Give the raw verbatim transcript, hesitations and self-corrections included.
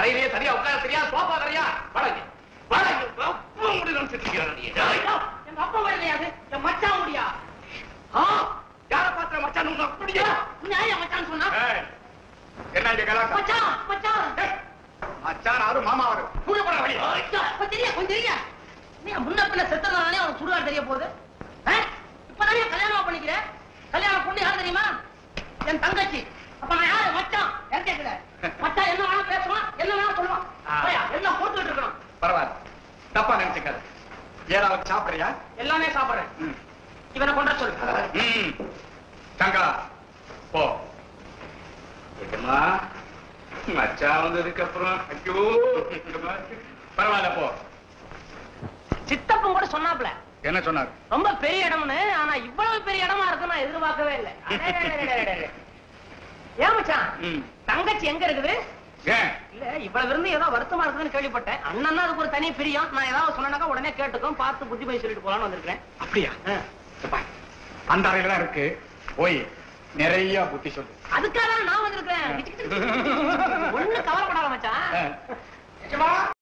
அறையிலேயே சரியா உட்கார தெரியா சோபா தெரியா வடக்கு வடக்கு அப்பா முடி நினைச்சிட்டு இருக்கிறான். எங்க அப்பா வரலையாது என் மச்சான் முடியா யார பாத்திர மச்சான் உங்க அப்படியா நியாயம் மச்சான் சொன்னா என்ன இங்க கலாட்டா மச்சான் மச்சான் மச்சான் ஆறு மாமா ஆறு பூஜை பண்ண வழி கொஞ்சம் தெரியா கொஞ்சம் தெரியா நீ முன்ன பின்ன செத்ததானே அவனுக்கு சுடுகாடு தெரிய போகுது இப்பதானே கல்யாணம் பண்ணிக்கிறேன் கல்யாணம் பொண்ணு யாரு தெரியுமா என் தங்கச்சி அப்ப நான் யாரு மச்சான் யார் கேட்கல மச்சான் என்ன வேணா பேசுவான் என்ன வேணா சொல்லுவான் எல்லாம் போட்டுக்கிட்டு இருக்கணும். பரவாயில்ல தப்பா நினைச்சுக்காது. ஏதாவது சாப்பிடுறியா? எல்லாமே சாப்பிடுறேன். இவனை கொண்ட சொல்லு. சங்கா போ. மச்சான் வந்ததுக்கு அப்புறம் ஐயோ பரவாயில்ல போ. சித்தப்பன் கூட சொன்னாப்ல. என்ன சொன்னார்? ரொம்ப பெரிய இடம்னு. ஆனா இவ்வளவு பெரிய இடமா இருக்கு நான் எதிர்பார்க்கவே இல்லை. ஏன் மச்சான் தங்கச்சி எங்க இருக்குது? இல்ல இவ்வளவு இருந்து ஏதோ வருத்தமா இருக்குதுன்னு கேள்விப்பட்டேன். அண்ணன் அதுக்கு ஒரு தனி பிரியம். நான் ஏதாவது சொன்னாக்கா உடனே கேட்டுக்கும் பார்த்து புத்தி போய் சொல்லிட்டு போலான்னு வந்திருக்கேன். அப்படியா? அந்த அறையில தான் இருக்கு. போய் நிறைய புத்தி சொல்லு. அதுக்காக நான் வந்திருக்கேன். ஒண்ணு கவலைப்படாத மச்சான்.